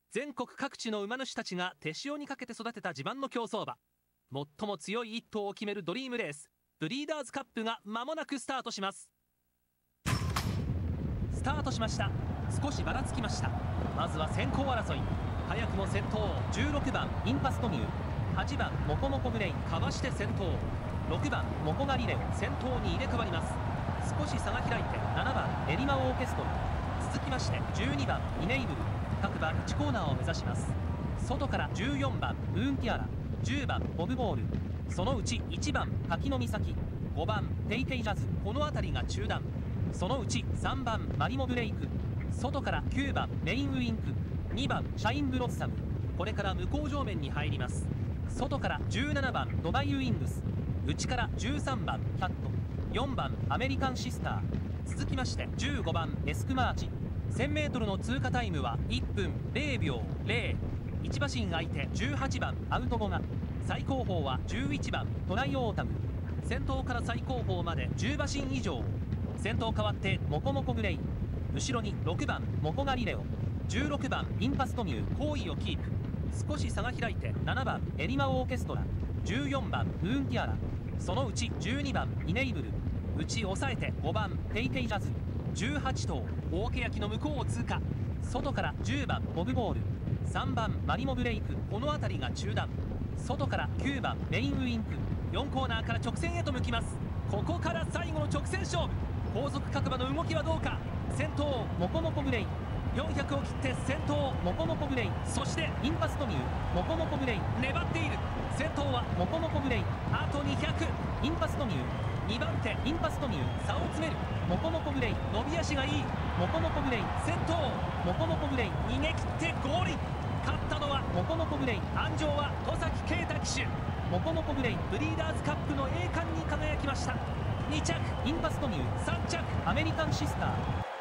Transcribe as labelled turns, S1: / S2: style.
S1: 全国各地の馬主たちが手塩にかけて育てた自慢の競走馬、最も強い一頭を決めるドリームレースブリーダーズカップが間もなくスタートします。スタートしました。少しばらつきました。まずは先行争い。早くも先頭16番インパストミュー、8番モコモコブレインかわして先頭、6番モコガリレオ先頭に入れ替わります。少し差が開いて7番エリマオーケストラ、続きまして12番イネイブル、各馬1コーナーを目指します。外から14番ウーンティアラ、10番ボブボール、そのうち1番滝の岬、5番テイテイジャズ、この辺りが中段。そのうち3番マリモブレイク、外から9番メインウインク、2番シャインブロッサム、これから向こう上面に入ります。外から17番ドバイウイングス、内から13番キャット、4番アメリカンシスター、続きまして15番エスクマーチ。 1000m の通過タイムは1分0秒0。1馬身空いて18番アウトゴマ、最高峰は11番トライオータム。先頭から最高峰まで10馬身以上。先頭変わってモコモコグレイ、後ろに6番モコガリレオ、16番インパストミュー後位をキープ。少し差が開いて7番エリマオーケストラ、14番ウーンティアラ、そのうち12番イネイブル、内抑えて5番テイテイジャズ、18頭大欅の向こうを通過。外から10番ボブボール、3番マリモブレイク、この辺りが中段。外から9番メインウインク、4コーナーから直線へと向きます。ここから最後の直線勝負。後続各馬の動きはどうか。先頭モコモコブレイン、400を切って先頭モコモコブレイン、そしてインパストミューモコモコブレイン粘っている。先頭はモコモコブレイン、あと200。インパストミュー2番手インパストミュー差を詰める。モコモコブレイン伸び足がいい。モコモコブレイン先頭、モコモコブレイン逃げ切ってゴールイン。勝ったのはモコモコブレイン、鞍上は戸崎圭太騎手。モコモコブレインブリーダーズカップの栄冠に輝きました。2着インパストミュー、3着アメリカンシスター。